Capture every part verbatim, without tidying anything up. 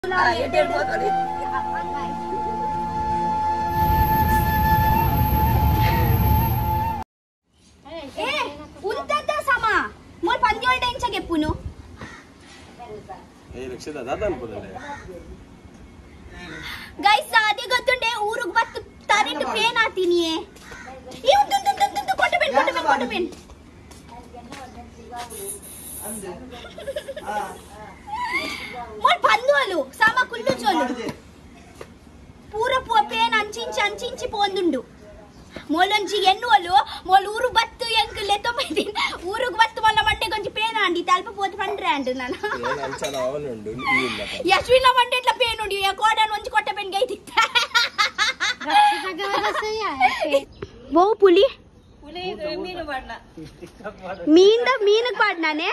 Guys ಅದೇ ಗೊತ್ತುಂಡೆ ಊರಿಗೆ ಬತ್ತು ತರಿಂಡು ಪೇನ್ ಆತೀನಿ పందులు సమ కుళ్ళు చోలు పూర పేన్ అంచించి అంచించి పోందుండు మోలంచి ఎన్నువలు మోలు ఊరు బత్తు ఎంకు లెత్తమైది ఊరుకు బత్తు మళ్ళ మంటే కొంచెం పేన్ అండి తలపపోతే పండ్రే అంటున్నాను యశ్విన మంటే ఇట్లా పేన్ ఉండి కోడను ఉంచి కొట్ట పెన్ గైతి ఓ పులి మీంద మీనకు పాడినానే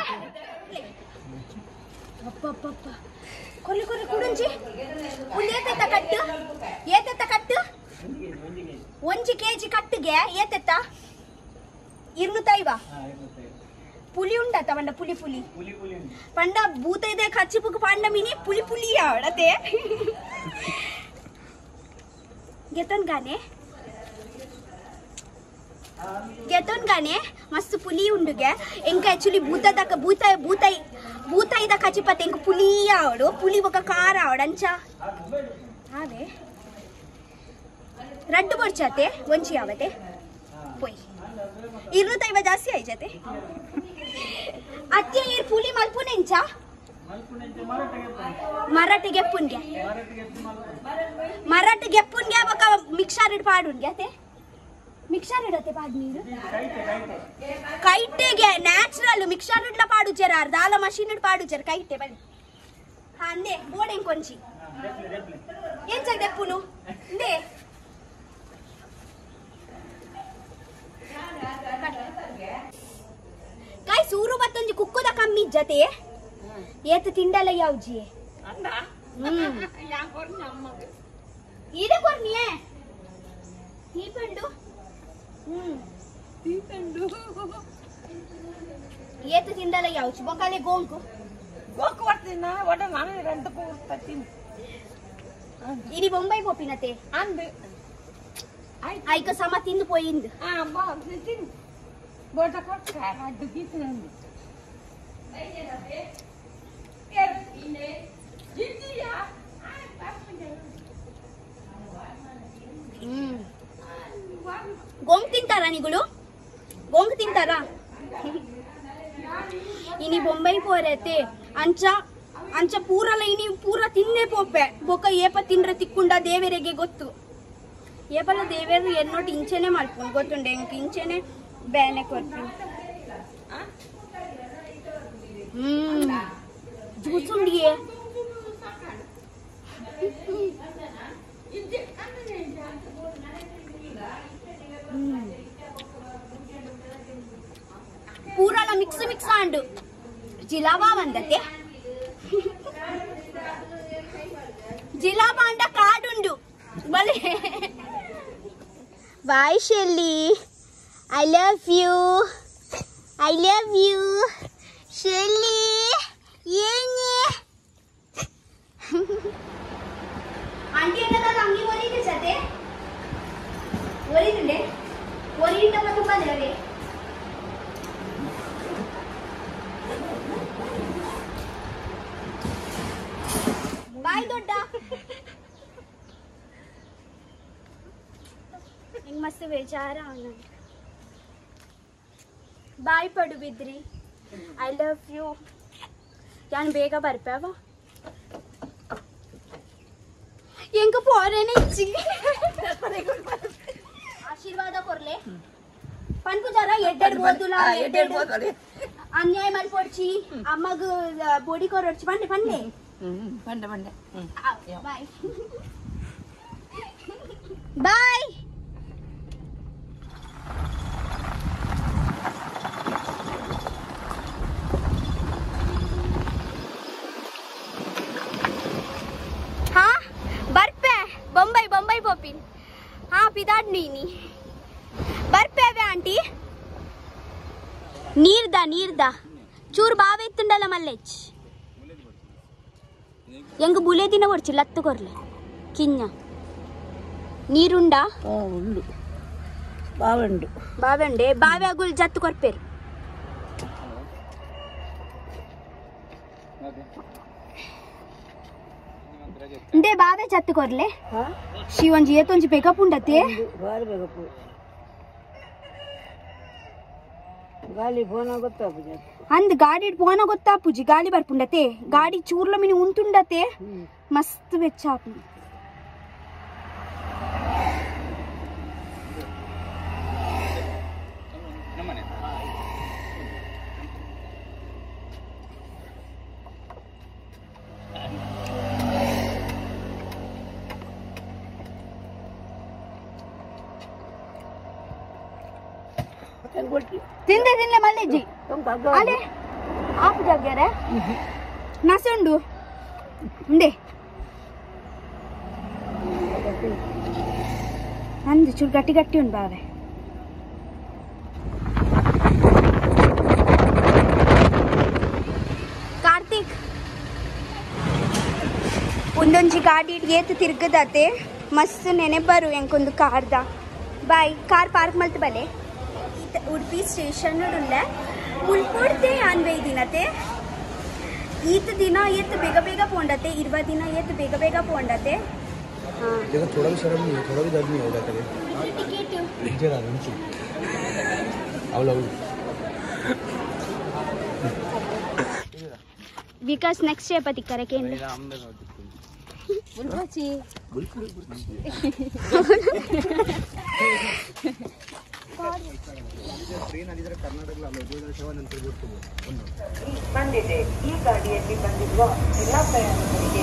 ಕೊಲ್ಲಿ ಕೊಲ್ಲಿ ಕುಡುಂಜಿ ಏತೆತ್ತ ಕಟ್ಟು ಏತೆತ್ತ ಕಟ್ಟು ಒಂಜಿ ಕೆಜಿ ಕಟ್ಟಿಗೆ ಏತೆತ್ತ ಇರ್ನುತ್ತೈವ పులి ఉండత పండ పులి పులి పండ భూతైదే ఖచ్చిపుకు పండ మిని పులి పులి ఆడతే గెతన్ గానే గెతన్ గానే మస్తు పులి ఉండుగే ఇంకా యాక్చువల్లీ భూత దక్క భూత భూతై భూతై దక్క ఖచ్చిపతే ఇంక పులి ఆవడు పులి ఒక కార్ ఆవడంచా ఆవే ರಡ್ಡು ಬರ್ಚಾತೆ ಒಂಚಿ ಆವತೆ ಪೊಯ್ ಇರ್ನುತ್ತೈವ ಜಾಸ್ತಿ ಆಯ್ಜತೆ ಅತ್ಯ ಇರ್ ಪುಲಿ ಮಲ್ಪುನೆಂಚ ಮರಾಠಿ ಗೆಪ್ಪುನ್ಗೆ ಮರಾಠಿ ಗೆಪ್ಪುನ್ಗೆ ಬಕ ಮಿಕ್ಸರ್ ಇಡ್ ಪಾಡುನ್ಗೆ ಅತೆ ಮಿಕ್ಸರ್ ಇಡತೆ ಪಾಡ್ ನೀರು ಕೈಟೆಗೆ ನ್ಯಾಚುರಲ್ ಮಿಕ್ಸರ್ ಇಡ್ಲ ಪಾಡು ಜರ ದಾಲ ಮಷೀನ್ ಇಡ್ ಪಾಡು ಜರ ಕೈಟೆ ಬನ್ನಿ ಹಾ ಅಂದೆ ಬೋಡೆಂಗ್ ಕೊಂಚಿ ಏನ್ ಚಕ್ ಗೆಪ್ಪುನು ಅಂದೆ काय सूरू बत्तंजी कुक्को दा कम्मी जते येत तिंडला यावजी अंड या कोरनी अम्मग इदे कोरनी है तीपेंडु हम्म तीपेंडु येत तिंडला यावजी बकाले गोंಕು गोंಕು वर्तिना वड ನಾನು ರೆಂಟ್ ಪೂರ್ತಿ इदी बॉम्बे पोपिनते अंद ಐಕ ಸಮ ತಿಂದು ಪೋಯಿಂದು ಆ ಬಾ ತಿಂದು ಬೋಟ ಕೊಟ್ಟ ಅದು ಕಿತ್ತಂದು ಏರ್ ಇನೆ ಜಿಜಿಯಾ ಹ್ಮ್ ಗೋಂಗ್ ತಿಂತಾರಾ ನಿಗಳು ಗೋಂಗ್ ತಿಂತಾರಾ ಇನಿ ಬೊಂಬೈ ಪೋರತೆ ಅಂಚ ಅಂಚ ಪೂರಲ ಇನಿ ಪೂರ ತಿನ್ನೆ ಪೋಪೆ ಬೊಕ ಏಪ ತಿನ್ರ ತಿಕ್ಕುಂಡ ದೇವರಿಗೆ ಗೊತ್ತು ಏಪಲ್ಲ ದೇವರು ಎನ್ನೋಟ್ ಇಂಚೆನೆ ಮಾಡ್ಕೊಂಡು ಗೊತ್ತುಂಡೆ ಇಂಕ ಇಂಚೆನೆ ಬೇನೆ ಕೊಡ್ತೀನಿ ಹ್ಮ್ ಜ್ಯೂಸ್ ಉಂಡಿಯೇ ಪೂರಲ ಮಿಕ್ಸ್ ಮಿಕ್ಸ್ ಆಂಡು ಜಿಲಾಬಾ ಬಂದತೆ ಜಿಲಾಬಾ ಅಂಡ ಕಾಡುಂಡು ಬಲೆ Bye, Shelly. I love you. I love you. Shelly. Yenye. Auntie, another angi worry is at it. Worry today. Worry in the Matuba there. Bye, Doda. मस्त बेचारा बाय पड़ू बिद्री आई लव यू क्या ಬೇಗ ಬರ್ಪೇವಾ ಎಂಕ ಪೋರೇನೆ ಇಚ್ಚಿ ಆಶೀರ್ವಾದ ಕೊರ್ಲೆ ಪನ್ಪು ಜರ ಎಡ್ಡೆಡ್ ಬೋದುಲ ಎಡ್ಡೆಡ್ ಬೋದಲೆ ಅನ್ಯಾಯ ಮಲ್ಪೊಡ್ಚಿ ಅಮ್ಮಗ ಬೋಡಿ ಕೊರೊಡ್ಚಿ ಪಂಡೆ ಪಂಡೆ ಹ್ಮ್ ಪಂಡೆ ಪಂಡೆ ಬಾಯ್ ಬಾಯ್ बॉम्बे बॉम्बे पोपिन हाँ पिदाड नीनी बर्पेवे आंटी नीर्दा नीर्दा चूर बावे इत्तुंडला मल्लेच ಹೆಂಗ ಬುಲೆ ದಿನ ಹೊಡ್ಚಿ ಲತ್ತು ಕೊರ್ಲೆ ಕಿನ್ನ ನೀರುಂಡಾ ಉಂಡು ಬಾವೆ ಉಂಡು ಬಾವೆ ಉಂಡೆ ಬಾವೆ ಆಗುಲ್ ಜತ್ತು ಕೊರ್ಪೇರು ಇಂದೆ ಬಾವೆ ಜತ್ತು ಕೊರ್ಲೆ ಶಿವಂಜಿ ಏತೊಂಜಿ ಬೇಕಪ್ ಉಂಡತೆ ಬಾರಿ ಬೇಕಪ್ಪು ಗಾಳಿ ಫೋನ ಗೊತ್ತಾಪುಜಿ ಅಂದ್ ಗಾಡಿ ಫೋನ ಗೊತ್ತಾಪುಜಿ ಗಾಳಿ ಬರ್ಪುಂಡತೆ ಗಾಡಿ ಚೂರ್ಲ ಮಿನಿ ಉಂತುಂಡತೆ ಮಸ್ತ್ ಬೆಚ್ಚಾಪು ತಿಂದೆ ತಿನ್ಲೆ ಮಲ್ಲೆಜ್ಜಿ ಅಲೆ ಆಪು ಜಾಗ್ಯಾರ ನಸೆ ಉಂಡು ಉಂಡೆ ಅಂದು ಚೂರು ಗಟ್ಟಿ ಗಟ್ಟಿ ಉಂಡು ಬಾವೆ ಕಾರ್ತಿಕ್ ಒಂದೊಂಜಿ ಗಾಡಿ ಏತು ತಿರ್ಗದತೆ ಮಸ್ತ್ ನೆನೆಬರು ಎಂಕೊಂದು ಕಾರ್ದ ಬಾಯ್ ಕಾರ್ ಪಾರ್ಕ್ ಮಲ್ತ್ ಬಲೆ ಉಡುಪಿ ಸ್ಟೇಷನ್ ಉಳ್ಳೆ ಉಳ್ಕೊಡ್ತೆ ಅನ್ವೇ ದಿನತೆ ಈತ ದಿನ ಎತ್ತು ಬೇಗ ಬೇಗ ಪೋಂಡತೆ ಇರುವ ದಿನ ಎತ್ತು ಬೇಗ ಬೇಗ ಪೋಂಡತೆ थोड़ा भी शर्म नहीं है थोड़ा भी दर्द नहीं होगा कभी नीचे ना नीचे आवला विकास नेक्स्ट डे पति करे के बुलबुची ಟ್ರೈನ್ ಅಲ್ಲಿ ಕರ್ನಾಟಕ ಅಲ್ಲ ಸೇವಾ ನಂತರ ಬಂದಿದೆ ಈ ಗಾಡಿಯಲ್ಲಿ ಬಂದಿರುವ ಎಲ್ಲಾ ಪ್ರಯಾಣಿಕರಿಗೆ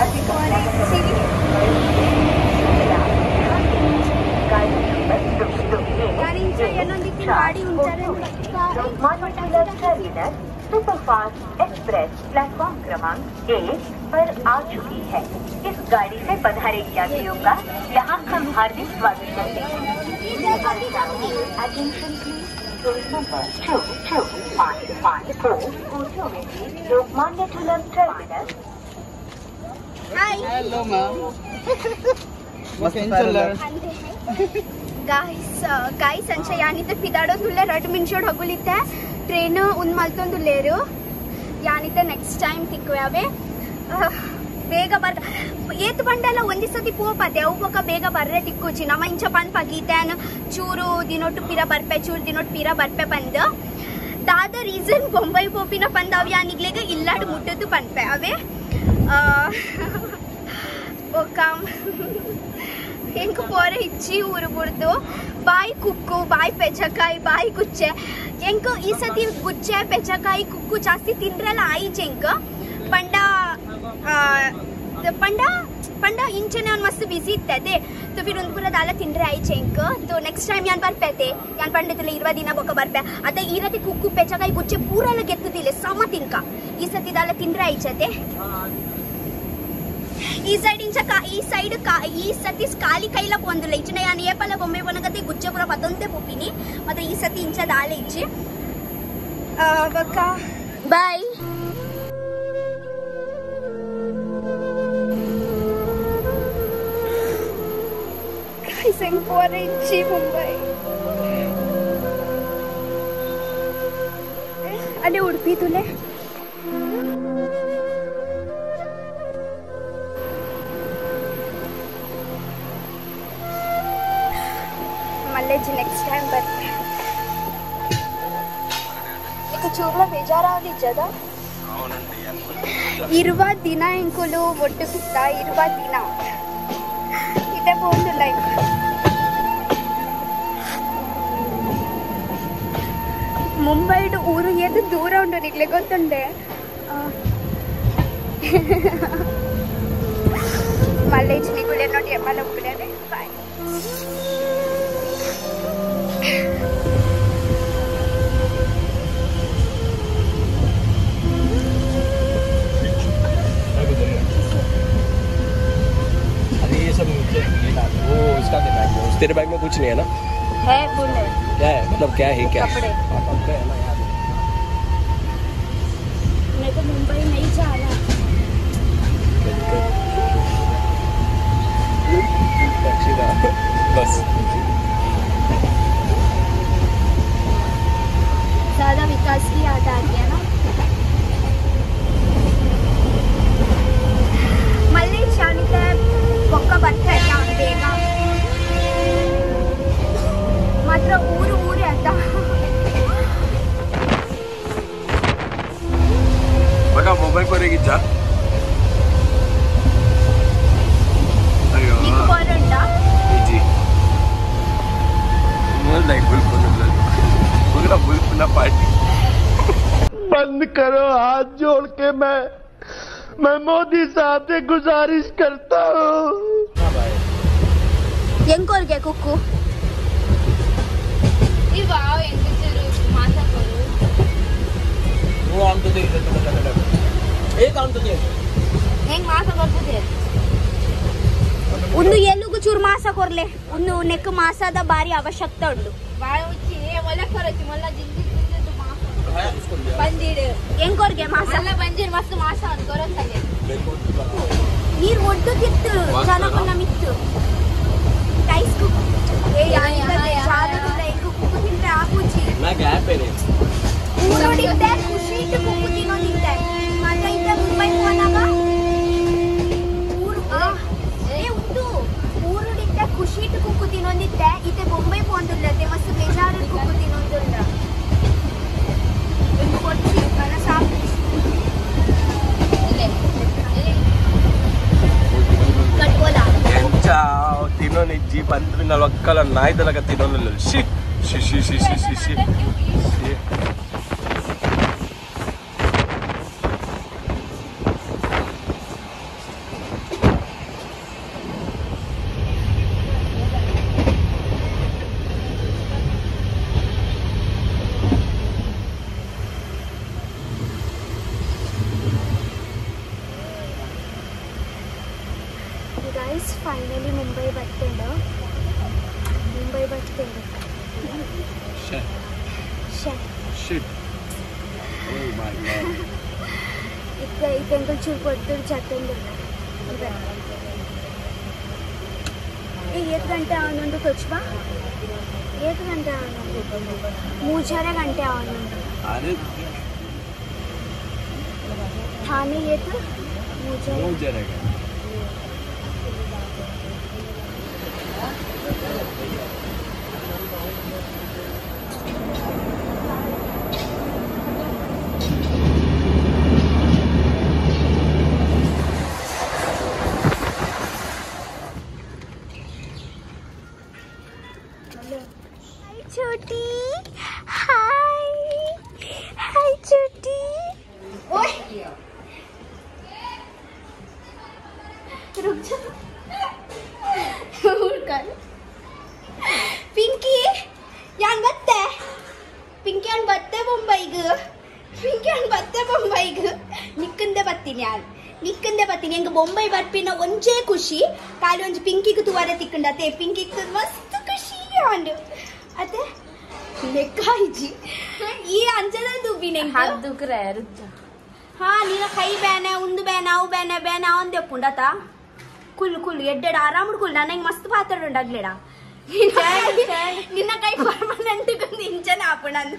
सुपरफास्ट एक्सप्रेस प्लेटफॉर्म क्रमांक एक पर आ चुकी है। इस गाड़ी से पधारे यात्रियों का यहाँ हम हार्दिक स्वागत करते हैं। Two two five five four Lokmanya Tilak terminus. Hello ma'am guys guys अंचे यानिते पिदाडोंदुल्ले रेड मिनिट हगुलिते ट्रेन उंद मल्तोंदुल्लेरु यानिते नेक्स्ट टाइम तिक्कुयावे ಬೇಗ ಬರ್ ಏತ್ ಬಂಡಲ್ಲ ಒಂದಿ ಸತಿ ಪೋಪತೆ ಅವು ಪಕ್ಕ ಬೇಗ ಬರ್ರೆ ತಿಕ್ಕುಚಿ ನಮ್ಮ ಇಂಚ ಪನ್ ಪಗೀತೇನ್ ಚೂರು ದಿನೊಟ್ಟು ಪಿರ ಬರ್ಪೆ ಚೂರು ದಿನೊಟ್ಟು ಪಿರ ಬರ್ಪೆ ಪಂದ ದಾದ ರೀಸನ್ ಬೊಂಬೈ ಪೋಪಿನ ಪಂದ ಅವ್ ಯಾನಿಗ್ಲೆಗ ಇಲ್ಲಾಡು ಮುಟ್ಟದ್ದು ಪನ್ಪೆ ಅವೇ ಒಕ್ಕಂ ಹೆಂಗ ಪೋರೆ ಇಚ್ಚಿ ಊರು ಬುಡ್ದು ಬಾಯಿ ಕುಕ್ಕು ಬಾಯಿ ಪೆಚಕಾಯಿ ಬಾಯಿ ಗುಚ್ಚೆ ಹೆಂಗ ಈ ಸತಿ ಗುಚ್ಚೆ ಪೆಚಕಾಯಿ ಕುಕ್ಕು ಜಾಸ್ತಿ ತಿಂದ್ರಲ್ಲ ಆಯ್ಚೆ ಹೆಂಗ पंडा पंडा पंडा इंचने उन मस्त बिजी इत्ते तो फिर उन पूरा दाला तिंड्रे आई चेंक तो नेक्स्ट टाइम यान ಬರ್ಪೇತೆ ಯಾನ್ ಪಂಡಿತಲೆ ಇರುವ ದಿನ ಬೊಕ ಬರ್ಪೆ ಅದ ಈ ರತಿ ಕುಕ್ಕು ಪೆಚಕಾಯಿ ಗುಚ್ಚೆ ಪೂರಾ ಎಲ್ಲ ಗೆತ್ತದಿಲೆ ಸಮ ತಿನ್ಕ ಈ ಸತಿ ದಾಲ ತಿಂಡ್ರೆ ಐಚತೆ ಈ ಸೈಡ್ ಇಂಚ ಈ ಸೈಡ್ ಈ ಸತಿ ಖಾಲಿ ಕೈಲ ಪೊಂದುಲೆ ಇಚನೆ ಯಾನ್ ಏಪಲ ಬೊಮ್ಮೆ ಬನಗತೆ ಗುಚ್ಚೆ ಪೂರಾ ಪತಂತೆ ಪೋಪಿನಿ ಮತ್ತೆ ಈ ಸತಿ ಇಂಚ ದಾಲೆ ಇಚ್ಚಿ ಬಕ ಬೈ Singapore Mumbai. अरे उड़पी तुले मल्लेजी नेक्स्ट टाइम बर्ते इक चूर्ला ಬೇಜಾರಾದಿ ಜದ ಇರುವ ದಿನ ಎಂಕುಲು ಒಟ್ಟು ಸುತ್ತ ಇರುವ ದಿನ ಇದೆ ಒಂದು ಲೈಫ್ ಮುಂಬೈಡು ಊರು ಏದು ದೂರ ಉಂಟು ನಿಗ್ಲೆ ಗೊತ್ತುಂಡೆ ಮಲ್ಲೇಜ್ ನಿಗುಳೆ ನೋಡಿ ಎಮ್ಮಲ ಉಗ್ರೆ ಬಾಯ್ वो उसका बैग में तेरे बैग में कुछ नहीं है ना है फुल है क्या है मतलब क्या है क्या कपड़े कपड़े है ना यार मैं तो मुंबई नहीं जाना बस ज्यादा विकास की याद आ गया ना मल्ली शानिते बॉक्का बत्ता है यहाँ बेगा मात्र ऊर ऊर आता बटा मोबाइल पर एक जा अयो निक पौरंडा जी मोबाइल लाइक बिल्कुल पूरा बिल्कुल ना पार्टी बंद करो हाथ जोड़ के मैं मैं मोदी साहब से गुजारिश करता हूँ ಎಂಕೋರ್ಗೆ ಕುಕ್ಕು ಇವಾವ ಎಂಗಿದ್ರು ಮಾತಾಡೋದು वो आम तो दे एक आम तो दे ಹೆಂಗ್ ಮಾತಾಡೋದು ಒಂದು ಎಲ್ಲಿಗೂ ಚೂರು ಮಾಸ ಕೊರ್ಲೆ ಒಂದು ನೆಕ್ ಮಾಸದ ಬಾರಿ ಅವಶ್ಯಕತೆ ಉಂಟು ಬಾಳ ಉಚ್ಚಿ ಒಲೆ ಕೊರತಿ ಮೊಲ್ಲ ಜಿಂಜಿ ಜಿಂಜಿ ಮಾಸ ಬಂದಿಡು ಎಂಕೋರ್ಗೆ ಮಾಸ ಎಲ್ಲ ಬಂದಿರು ಮಸ್ತ್ ಮಾಸ ಅಂತ ಕೊರತಲೆ ನೀರು ಒಡ್ಡುತ್ತಿತ್ತು ಜನಕನ್ನ ಮಿತ್ತು गाइस को ये यानी का चार तो एक कुकु तिंटे आपुची ना गैप है रे पूरो दिखता है खुशी तो कुकु तीनों दिखता है माता इतना मुंबई कोना का पूरो ये उतो पूरो दिखता है खुशी तो कुकु तीनों दिखता है इतने मुंबई फोन तो लेते मस्त बेजार कुकु तीनों तो लेता इनको कोठी करना साफ ले ले कटोला Ciao, tinone jeep antri na lokala naik talaga tinone lol. Shi, shi, shi, shi, shi, shi, shi. Shi. Guys finally Mumbai बत्तेंड मुंबई बत्तेंड Shit. Shut Shit. Oh my god. इतना इतना चूर पड़ते जाते हैं ये एक घंटे आनंद कुछ बा एक घंटे आनंद मुझारे घंटे आनंद अरे थाने ये तो मुझे मुझे रहेगा छोटी हाय हाय छोटी ओए रुक जा कर पिंकी यान बत्ते पिंकी यान बत्ते मुंबई ग पिंकी यान बत्ते मुंबई ग निक्कंदे बत्तीनि यान निक्कंदे बत्तीनि ಎಂಗ ಬೊಂಬೈ ಬರ್ಪಿನ ಒಂಜೇ ಖುಷಿ ಕಾಲಿ ಒಂಜಿ ಪಿಂಕಿಗೆ ತುವರೆ ತಿಕ್ಕಂಡತೆ ಪಿಂಕಿಗೆ ಮಸ್ತ್ ಖುಷಿ ಅಂಡು ಅತ್ತೆ ಲೆಕ್ಕಾಯಿಜಿ ಈ ಅಂಚದ ದುಬ್ಬಿನೆ हाथ दुख रहा है रुक जा ಹಾ ನೀನ ಕೈ ಬೇನೆ ಉಂದು ಬೇನೆ ಅವು ಬೇನೆ ಬೇನೆ ಅವಂದೆ ಪುಂಡತ ಕುಲ್ ಕುಲ್ ಎಡ್ಡೆಡ ಆರಾಮಡ್ ಕುಲ್ ನನಗೆ ಮಸ್ತ್ ಪಾತ್ರಡು ಅಗ್ಲೆಡ ನಿನ್ನ ಕೈ ಪರ್ಮನೆಂಟ್ ಗೊಂದು ಇಂಚನ ಆಪುಣಂದ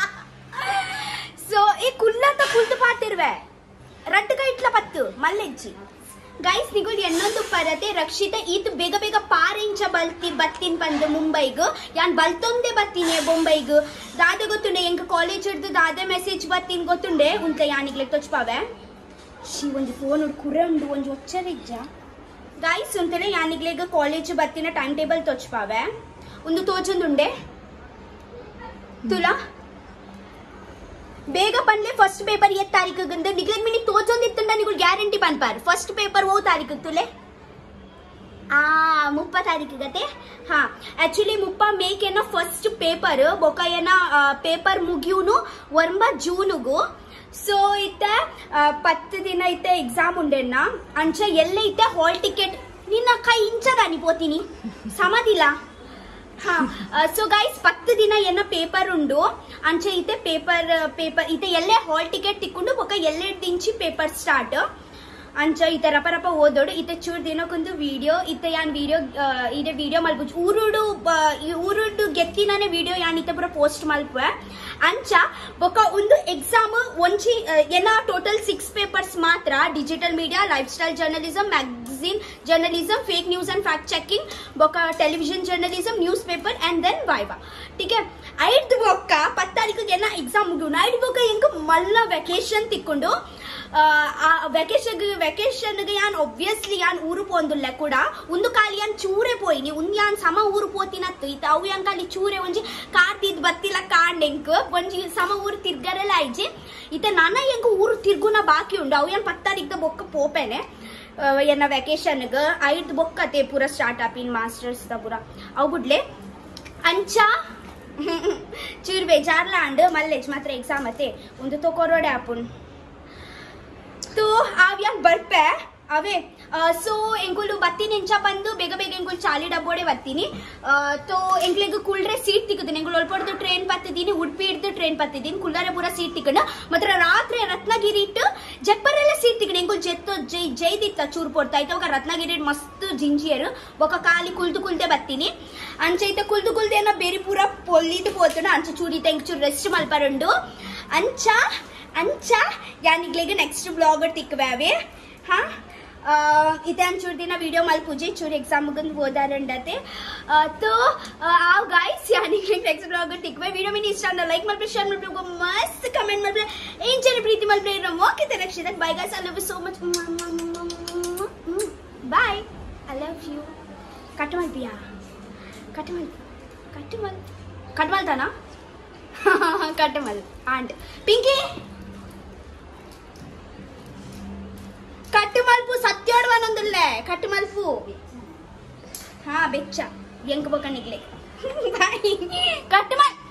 ಸೊ ಈ ಕುಲ್ಲಂತ ಕುಲ್ತು ಪಾತಿರ್ವೆ ರಡ್ಡು ಕೈ ಇಟ್ಲ ಪತ್ತು ಮಲ್ಲೆಜ್ಜಿ ಗೈಸ್ ನಿಗುಲ್ ಎನ್ನೊಂದು ಪರತೆ ರಕ್ಷಿತ ಈತು ಬೇಗ ಬೇಗ ಪಾರಿಂಚ ಬಲ್ತಿ ಬತ್ತಿನ ಬಂದು ಮುಂಬೈಗ್ ಯಾನ್ ಬಲ್ತೊಂದೆ ಬತ್ತೀನಿ ಬೊಂಬೈಗ್ ದಾದೆ ಗೊತ್ತುಂಡೆ ಎಂಕ ಕಾಲೇಜ್ ಹಿಡ್ದು ದಾದೆ ಮೆಸೇಜ್ ಬತ್ತೀನಿ ಗೊತ್ತುಂಡೆ ಉಂತ ಯಾನಿಗ್ಲೆ ತೊಚ್ಪಾವೆ ಶಿ ಒಂಜಿ ಫೋನ್ ಉಡ್ ಕುರೆ ಉಂಡು ಒಂಜಿ ಒಚ್ಚರಿಜ್ಜ ಗೈಸ್ ಉಂತಲೆ ಯಾನಿಗ್ಲೆಗ ಕಾಲೇಜ್ ಬತ್ತಿನ ಟೈಮ್ ಟೇಬಲ್ ತೊಚ್ಪಾವೆ ಒಂದು ತೋಜೊಂದುಂಡೆ ತುಲಾ ಬೇಗ ಪನ್ಲೆ ಫಸ್ಟ್ ಪೇಪರ್ ಎತ್ ತಾರೀಕು ಗಂದ ನಿಗ್ಲೆಗ್ ಮಿನಿ ತೋಜೊಂದಿತ್ತಂಡ ನಿಗುಲ್ ಗ್ಯಾರಂಟಿ ಪನ್ಪಾರ್ ಫಸ್ಟ್ ಪೇಪರ್ ಓ ತಾರೀಕು ತುಲೆ ಆ ಮುಪ್ಪ ತಾರೀಕು ಗತೆ ಹಾ ಆಕ್ಚುಲಿ ಮುಪ್ಪ ಮೇಕೆನ ಫಸ್ಟ್ ಪೇಪರ್ ಬೊಕಯನ ಪೇಪರ್ ಮುಗಿಯುನು ಒಂಬ ಜೂನುಗು ಸೊ ಇತ್ತ ಪತ್ತು ದಿನ ಇತ್ತ ಎಕ್ಸಾಮ್ ಉಂಡೆನ್ನ ಅಂಚ ಎಲ್ಲ ಇತ್ತ ಹಾಲ್ ಟಿಕೆಟ್ ನಿನ್ನ ಕೈ ಇಂಚದಾನಿ ಪೋತೀನಿ ಸಮದಿಲ್ಲ ಹಾ ಸೊ ಗೈಸ್ ಪತ್ತು ದಿನ ಏನ ಪೇಪರ್ ಉಂಡು ಅಂಚೆ ಇತ್ತೆ ಪೇಪರ್ ಪೇಪರ್ ಇತ್ತೆ ಎಲ್ಲೇ ಹಾಲ್ ಟಿಕೆಟ್ ತಿಕ್ಕೊಂಡು ಬೊಕ ಎಲ್ಲೆ ದಿಂಚಿ ಪೇಪರ್ ಸ್ಟಾರ್ಟ್ ಅಂಚ ಇತ ರಪ ರಪ ಓದೋಡು ಇತ ಚೂರ್ ದಿನಕ್ಕೊಂದು ವಿಡಿಯೋ ಇತ ಯಾನ್ ವಿಡಿಯೋ ಇಡೆ ವಿಡಿಯೋ ಮಲ್ಪುಜು ಊರುಡು ಊರುಡು ಗೆತ್ತಿನಾನೆ ವಿಡಿಯೋ ಯಾನ್ ಇತ ಪೂರ ಪೋಸ್ಟ್ ಮಲ್ಪುವೆ ಅಂಚ ಬೊಕ ಒಂದು ಎಕ್ಸಾಮ್ ಒಂಚಿ ಎನ್ನ ಟೋಟಲ್ ಸಿಕ್ಸ್ ಪೇಪರ್ಸ್ ಮಾತ್ರ digital media lifestyle journalism magazine journalism fake news and fact checking ಬೊಕ television journalism newspaper and then viva ठीक है ಐದು ಬೊಕ್ಕ ಪತ್ತು ತಾರೀಕಿಗೆ ಎನ್ನ ಎಕ್ಸಾಮ್ ಮುಗಿದು ಐದು ಬೊಕ್ಕ ಎಂಕ ಮಲ್ಲ ವೆಕೇಶನ್ ತಿಕ್ಕೊಂಡು వెకేషన్ వెకేషన్ యాన్ ఒబ్వియస్లీ యాన్ ఊరు పోందుల్ల కూడా ఉందు కాలి యాన్ చూరే పోయిని ఉన్ యాన్ సమ ఊరు పోతినత్తు ఇత అವು ಯಾನ್ ಕಾಲಿ ಚೂರೆ ಒಂಜಿ ಕಾರ್ತಿದ್ ಬತ್ತಿಲ ಕಾಂಡೆಂಕ್ ಒಂಜಿ ಸಮ ಊರು ತಿರ್ಗರೆಲ್ಲ ಐಜಿ ಇತ ನನ್ನ ಎಂಕ ಊರು ತಿರ್ಗುನ ಬಾಕಿ ಉಂಡು ಅವು ಯಾನ್ ಪತ್ತಾರಿಕ್ದ ಬೊಕ್ಕ ಪೋಪೆನೆ ಎನ್ನ ವೆಕೇಶನ್ಗ ಐದ್ ಬೊಕ್ಕತೆ ಪೂರ ಸ್ಟಾರ್ಟ್ ಅಪ್ ಇನ್ ಮಾಸ್ಟರ್ಸ್ ದ ಪೂರ ಅವು ಬುಡ್ಲೆ ಅಂಚ ಚೂರ್ ಬೇಜಾರ್ಲ ಅಂಡ್ ಮಲ್ಲೇಜ್ ಮಾತ್ರ ಎಕ್ಸಾಮ್ ಅತೆ ಒಂದು ತೊಕೊರೋಡೆ ಆಪುನ್ तो आव्यान बर्पे अवे सो ಎಂಕುಲು ಬತ್ತಿನಿ ಇಂಚ ಬಂದು ಬೇಗ ಬೇಗ ಎಂಕುಲು ಚಾಲಿ ಡಬ್ಬೋಡೆ ಬತ್ತಿನಿ तो ಎಂಕ್ಲೆಗ್ ಕುಲ್ರೆ ಸೀಟ್ ತಿಕ್ಕದಿನಿ ಎಂಕುಲು ಒಲ್ಪಡ್ದು ಟ್ರೈನ್ ಪತ್ತಿದೀನಿ ಉಡುಪಿ ಇಡ್ದು ಟ್ರೈನ್ ಪತ್ತಿದೀನಿ ಕುಲ್ಲಾರೆ ಪೂರ ಸೀಟ್ ತಿಕ್ಕಂಡ ಮಾತ್ರ ರಾತ್ರಿ ರತ್ನಗಿರಿ ಇಟ್ಟು ಜಪ್ಪರೆಲ್ಲ ಸೀಟ್ ತಿಕ್ಕಂಡ ಎಂಕುಲು ಜೆತ್ತು ಜೈ ಜೈದಿತ್ತ ಚೂರು ಪೋಡ್ತಾ ಇತ್ತು ಅವಾಗ ರತ್ನಗಿರಿ ಮಸ್ತ್ ಜಿಂಜಿಯರು ಬೊಕ ಕಾಲಿ ಕುಲ್ದು ಕುಲ್ದೆ ಬತ್ತಿನಿ ಅಂಚೈತ ಕುಲ್ದು ಕುಲ್ದೆ ಏನೋ ಬೇರೆ ಪೂರ ಪೊಲ್ಲಿದು ಪೋತುಂಡ ಅಂಚ ಚೂರಿತ ಎಂಕ್ ಚೂರು ರೆಸ್ಟ್ ಮಲ್ಪರುಂಡು ಅಂಚ ಅಂಚ ಯಾನಿಗ್ಲೆಗೆ ನೆಕ್ಸ್ಟ್ ಬ್ಲಾಗ್ ತಿಕ್ಕವೆ ಹಾ इथे चूर दिन वीडियो मलपुजे चूर एग्जाम मुगन ओदारंडते तो आओ गाइस यानी नेक्स्ट ब्लॉग टिकवे वीडियो में इष्ट अंद लाइक मल्पे शेयर मल्पे मस्त कमेंट मल्पे एंजॉय प्रीति मल्पे ओके द नेक्स्ट तक bye guys I love you so much bye I love you कटमल पिया कटमल कटमल कटमल था ना कटमल आंट पिंकी कट्टमल्पु सत्योडवनोंदुल्ले कट्टमल्पु हाँ बेच्चा ಎಂಕ ಬೊಕ ನಿಗ್ಲೆ ಬಾಯ್ ಕಟ್ಟ